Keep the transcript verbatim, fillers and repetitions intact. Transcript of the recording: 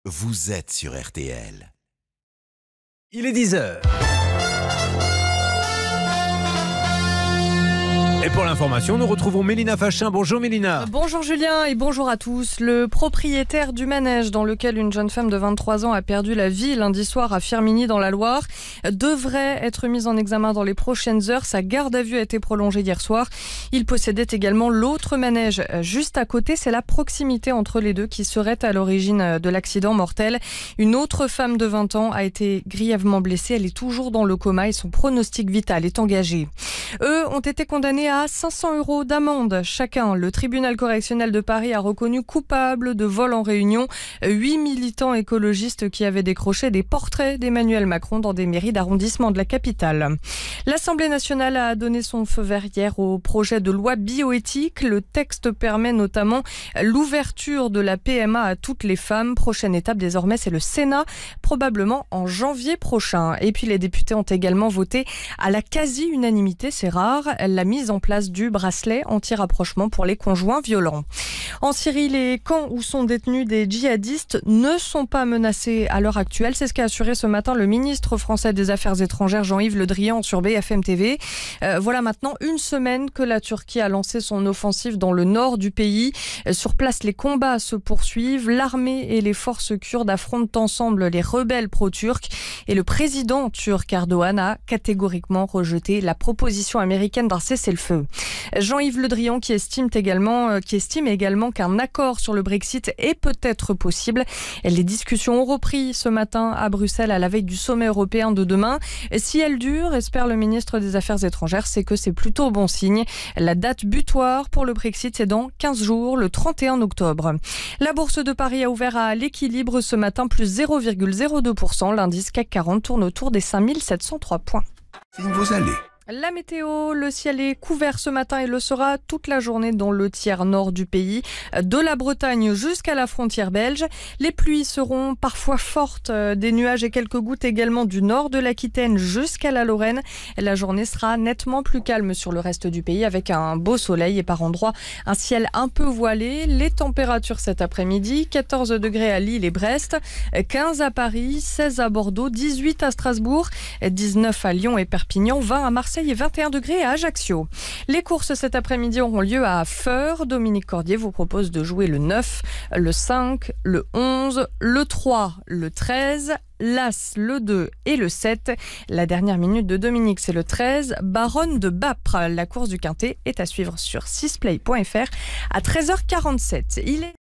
Vous êtes sur R T L. Il est dix heures. Et pour l'information, nous retrouvons Mélina Fachin. Bonjour Mélina. Bonjour Julien et bonjour à tous. Le propriétaire du manège dans lequel une jeune femme de vingt-trois ans a perdu la vie lundi soir à Firminy dans la Loire devrait être mis en examen dans les prochaines heures. Sa garde à vue a été prolongée hier soir. Il possédait également l'autre manège juste à côté. C'est la proximité entre les deux qui serait à l'origine de l'accident mortel. Une autre femme de vingt ans a été grièvement blessée. Elle est toujours dans le coma et son pronostic vital est engagé. Eux ont été condamnés à cinq cents euros d'amende chacun. Le tribunal correctionnel de Paris a reconnu coupable de vol en réunion huit militants écologistes qui avaient décroché des portraits d'Emmanuel Macron dans des mairies d'arrondissement de la capitale. L'Assemblée nationale a donné son feu vert hier au projet de loi bioéthique. Le texte permet notamment l'ouverture de la P M A à toutes les femmes. Prochaine étape désormais, c'est le Sénat, probablement en janvier prochain. Et puis les députés ont également voté à la quasi-unanimité, c'est rare, la mise en place du bracelet anti-rapprochement pour les conjoints violents. En Syrie, les camps où sont détenus des djihadistes ne sont pas menacés à l'heure actuelle. C'est ce qu'a assuré ce matin le ministre français des Affaires étrangères Jean-Yves Le Drian sur B F M T V. Euh, voilà maintenant une semaine que la Turquie a lancé son offensive dans le nord du pays. Euh, sur place, les combats se poursuivent. L'armée et les forces kurdes affrontent ensemble les rebelles pro-turcs. Et le président turc Erdogan a catégoriquement rejeté la proposition américaine d'un cessez-le-feu. Jean-Yves Le Drian qui estime également, euh, qui estime également qu'un accord sur le Brexit est peut-être possible. Les discussions ont repris ce matin à Bruxelles à la veille du sommet européen de demain. Si elles durent, espère le ministre des Affaires étrangères, c'est que c'est plutôt bon signe. La date butoir pour le Brexit, c'est dans quinze jours, le trente et un octobre. La bourse de Paris a ouvert à l'équilibre ce matin, plus zéro virgule zéro deux pour cent. L'indice C A C quarante tourne autour des cinq mille sept cent trois points. Vous allez. La météo, le ciel est couvert ce matin et le sera toute la journée dans le tiers nord du pays, de la Bretagne jusqu'à la frontière belge. Les pluies seront parfois fortes, des nuages et quelques gouttes également du nord de l'Aquitaine jusqu'à la Lorraine. La journée sera nettement plus calme sur le reste du pays avec un beau soleil et par endroits un ciel un peu voilé. Les températures cet après-midi, quatorze degrés à Lille et Brest, quinze à Paris, seize à Bordeaux, dix-huit à Strasbourg, dix-neuf à Lyon et Perpignan, vingt à Marseille et vingt et un degrés à Ajaccio. Les courses cet après-midi auront lieu à Feurs. Dominique Cordier vous propose de jouer le neuf, le cinq, le onze, le trois, le treize, l'As, le deux et le sept. La dernière minute de Dominique, c'est le treize, Baronne de Bapre. La course du Quintet est à suivre sur six play point f r à treize heures quarante-sept. Il est